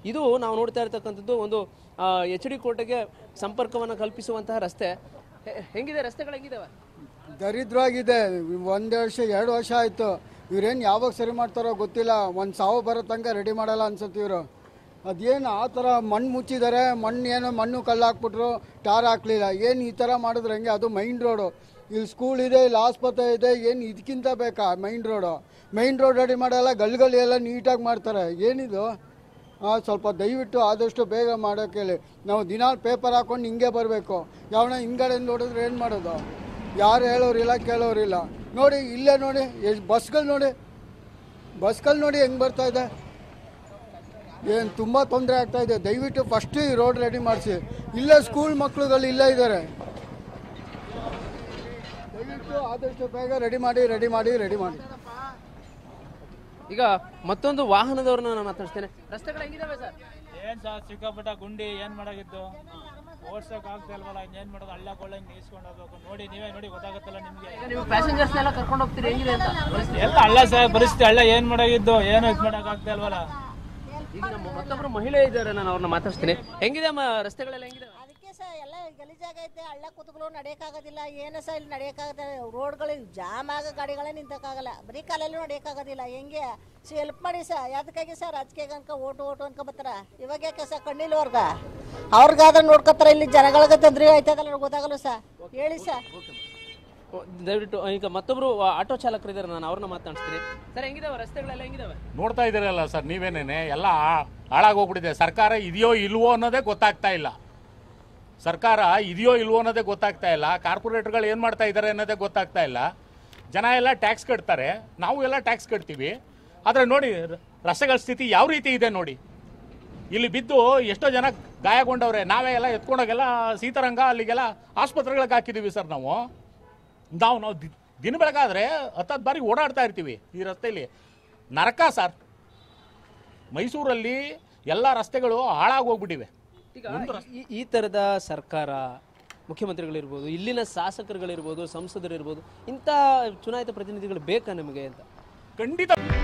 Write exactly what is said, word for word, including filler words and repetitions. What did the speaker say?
ಇದು ನಾವು ನೋಡ್ತಾ ಇರತಕ್ಕಂಥದ್ದು ಒಂದು ಎಚ್ ಡಿ ಕೋಟೆಗೆ ಸಂಪರ್ಕವನ್ನು ಕಲ್ಪಿಸುವಂತಹ ರಸ್ತೆ. ಹೆಂಗಿದೆ ರಸ್ತೆಗಳು ಹೆಂಗಿದಾವೆ? ದರಿದ್ರವಾಗಿದೆ. ಒಂದು ವರ್ಷ ಎರಡು ವರ್ಷ ಆಯಿತು. ಇವ್ರೇನು ಯಾವಾಗ ಸರಿ ಮಾಡ್ತಾರೋ ಗೊತ್ತಿಲ್ಲ. ಒಂದು ಸಾವು ಬರೋ ತನಕ ರೆಡಿ ಮಾಡಲ್ಲ ಅನ್ಸುತ್ತೆ ಇವರು. ಅದೇನು ಆ ಥರ ಮಣ್ಣು ಮುಚ್ಚಿದ್ದಾರೆ, ಮಣ್ಣು ಏನೋ ಮಣ್ಣು ಕಲ್ಲು ಹಾಕ್ಬಿಟ್ರು, ಟಾರ್ ಹಾಕ್ಲಿಲ್ಲ. ಏನು ಈ ಥರ ಮಾಡಿದ್ರೆ ಹೆಂಗೆ? ಅದು ಮೈನ್ ರೋಡು, ಇಲ್ಲಿ ಸ್ಕೂಲ್ ಇದೆ, ಇಲ್ಲಿ ಆಸ್ಪತ್ರೆ ಇದೆ, ಏನು ಇದಕ್ಕಿಂತ ಬೇಕಾ main road? Main road ready ಮಾಡಲ್ಲ, ಗಲ್ಗಲ್ಲಿ ಎಲ್ಲ ನೀಟಾಗಿ ಮಾಡ್ತಾರೆ. ಏನಿದು? ಸ್ವಲ್ಪ ದಯವಿಟ್ಟು ಆದಷ್ಟು ಬೇಗ ಮಾಡೋಕ್ಕೆ ಹೇಳಿ. ನಾವು ದಿನಾಲು ಪೇಪರ್ ಹಾಕ್ಕೊಂಡು ಹಿಂಗೆ ಬರಬೇಕು. ಯಾವನ ಹಿಂಗಡೆಯಿಂದ ನೋಡಿದ್ರೆ ಏನು ಮಾಡೋದು? ಯಾರು ಹೇಳೋರಿಲ್ಲ, ಕೇಳೋರಿಲ್ಲ. ನೋಡಿ ಇಲ್ಲೇ ನೋಡಿ ಎಷ್ಟು ಬಸ್ಗಳು ನೋಡಿ, ಬಸ್ಗಳು ನೋಡಿ ಹೆಂಗೆ ಬರ್ತಾ ಇದೆ. ಏನು ತುಂಬ ತೊಂದರೆ ಆಗ್ತಾ ಇದೆ. ದಯವಿಟ್ಟು ಫಸ್ಟು ಈ ರೋಡ್ ರೆಡಿ ಮಾಡಿಸಿ. ಇಲ್ಲೇ ಸ್ಕೂಲ್ ಮಕ್ಕಳುಗಳು ಇಲ್ಲೇ ಇದ್ದಾರೆ. ದಯವಿಟ್ಟು ಆದಷ್ಟು ಬೇಗ ರೆಡಿ ಮಾಡಿ ರೆಡಿ ಮಾಡಿ ರೆಡಿ ಮಾಡಿ ಈಗ ಮತ್ತೊಂದು ವಾಹನದವ್ರನ್ನ ನಾನು ಮಾತಾಡ್ತೇನೆ. ರಸ್ತೆಗಳು ಹೆಂಗಿದಾವೆ ಸರ್? ಏನ್ ಸರ್ ಸಿಕ್ಕಾಪಟ್ಟ ಗುಂಡಿ ಏನ್ ಮಾಡಾಗಿತ್ತು, ಓಡ್ಸಕ್ ಆಗ್ತಾ ಇಲ್ವಲ್ಲ. ಏನ್ ಮಾಡೋದು? ಹಳ್ಳ ಕೊಳ್ಳ ನೀಸ್ಕೊಂಡು ಹೋಗ್ಬೇಕು. ನೋಡಿ ನೀವೇ ನೋಡಿ ಗೊತ್ತಾಗತ್ತಲ್ಲ ನಿಮ್ಗೆ. ನೀವು ಪ್ಯಾಸೆಂಜರ್ಸ್ ಎಲ್ಲ ಕರ್ಕೊಂಡು ಹೋಗ್ತೀರಿ, ಹೆಂಗಿದೆ ಅಂತ ಎಲ್ಲ ಹಳ್ಳ ಸರ್ ಪರಿಸ್ಥಿತಿ. ಹಳ್ಳ ಏನ್ ಮಾಡಾಗಿದ್ದು, ಏನು ಇದು ಮಾಡಕ್ ಆಗ್ತಾ ಇಲ್ವಲ್ಲ. ಈಗ ನಮ್ಮ ಮತ್ತೊಬ್ರು ಮಹಿಳೆ ಇದ್ದಾರೆ, ನಾನು ಅವ್ರನ್ನ ಮಾತಾಡ್ತೀನಿ. ಹೆಂಗಿದೆ ಅಮ್ಮ ರಸ್ತೆಗಳೆಲ್ಲ ಹೆಂಗಿದೆ? ಅದಕ್ಕೆ ಸಹ ಎಲ್ಲ ಗಲೀಜಾಗೈತೆ. ಹಳ್ಳ ಕೂತ್ಗಳು ನಡೆಯೋಕ್ಕಾಗೋದಿಲ್ಲ. ಏನು ಸಹ ಇಲ್ಲಿ ನಡೆಯೋಕ್ಕಾಗತ್ತೆ. ರೋಡ್ಗಳು ಜಾಮ್ ಆಗ ಗಾಡಿಗಳೇ ನಿಂತಕ್ಕಾಗಲ್ಲ. ಬರೀ ಕಾಲಲ್ಲೂ ನಡೆಯೋಕ್ಕಾಗೋದಿಲ್ಲ. ಹೆಂಗೆ ಸಿ ಹೆಲ್ಪ್ ಮಾಡಿ ಸರ್. ಅದಕ್ಕಾಗಿ ಸರ್ ರಾಜಕೀಯ ಅನ್ಕ ಓಟು ಓಟು ಅನ್ಕೊ ಬರ್ತಾರ. ಇವಾಗ ಯಾಕೆ ಸರ್ ಕಣ್ಣಿಲ್ವರ್ಗ ಅವ್ರಿಗಾದ್ರೆ ನೋಡ್ಕೊತಾರ. ಇಲ್ಲಿ ಜನಗಳಿಗೆ ತೊಂದರೆ ಆಯ್ತದಲ್ಲ, ಗೊತ್ತಾಗಲ್ಲ ಸರ್. ಹೇಳಿ ಸರ್. ದಯವಿಟ್ಟು ಈಗ ಮತ್ತೊಬ್ರು ಆಟೋ ಚಾಲಕರಿದ್ದಾರೆ, ನಾನು ಅವ್ರನ್ನ ಮಾತಾಡ್ತೀನಿ. ಸರ್ ಹೆಂಗಿದಾವೆ ರಸ್ತೆಗಳೆಲ್ಲ ಹೆಂಗಿದಾವೆ? ನೋಡ್ತಾ ಇದ್ದೀರಲ್ಲ ಸರ್ ನೀವೇನೇನೆ, ಎಲ್ಲ ಹಾಳಾಗೋಗ್ಬಿಟ್ಟಿದೆ. ಸರ್ಕಾರ ಇದೆಯೋ ಇಲ್ವೋ ಅನ್ನೋದೇ ಗೊತ್ತಾಗ್ತಾ ಇಲ್ಲ. ಸರ್ಕಾರ ಇದೆಯೋ ಇಲ್ವೋ ಅನ್ನೋದೇ ಗೊತ್ತಾಗ್ತಾ ಇಲ್ಲ. ಕಾರ್ಪೊರೇಟ್ಗಳು ಏನು ಮಾಡ್ತಾ ಇದ್ದಾರೆ ಅನ್ನೋದೇ ಗೊತ್ತಾಗ್ತಾ ಇಲ್ಲ. ಜನ ಎಲ್ಲ ಟ್ಯಾಕ್ಸ್ ಕಟ್ತಾರೆ, ನಾವು ಎಲ್ಲ ಟ್ಯಾಕ್ಸ್ ಕಟ್ತೀವಿ. ಆದರೆ ನೋಡಿ ರಸ್ತೆಗಳ ಸ್ಥಿತಿ ಯಾವ ರೀತಿ ಇದೆ ನೋಡಿ. ಇಲ್ಲಿ ಬಿದ್ದು ಎಷ್ಟೋ ಜನ ಗಾಯಗೊಂಡವ್ರೆ. ನಾವೇ ಎಲ್ಲ ಎತ್ಕೊಂಡೋಗೆಲ್ಲ ಸೀತಾರಂಗ ಅಲ್ಲಿಗೆಲ್ಲ ಆಸ್ಪತ್ರೆಗಳಿಗೆ ಹಾಕಿದ್ದೀವಿ ಸರ್. ನಾವು ನಾವು ನಾವು ದಿನ ಬೆಳಗಾದ್ರೆ ಹತ್ತತ್ತು ಬಾರಿ ಓಡಾಡ್ತಾ ಇರ್ತೀವಿ ಈ ರಸ್ತೆಯಲ್ಲಿ. ನರಕ ಸರ್. ಮೈಸೂರಲ್ಲಿ ಎಲ್ಲ ರಸ್ತೆಗಳು ಹಾಳಾಗೋಗ್ಬಿಟ್ಟಿವೆ. ಈಗ ಈ ಥರದ ಸರ್ಕಾರ, ಮುಖ್ಯಮಂತ್ರಿಗಳಿರ್ಬೋದು, ಇಲ್ಲಿನ ಶಾಸಕರುಗಳಿರ್ಬೋದು, ಸಂಸದರಿರ್ಬೋದು, ಇಂಥ ಚುನಾಯಿತ ಪ್ರತಿನಿಧಿಗಳು ಬೇಕಾ ನಮಗೆ ಅಂತ? ಖಂಡಿತ.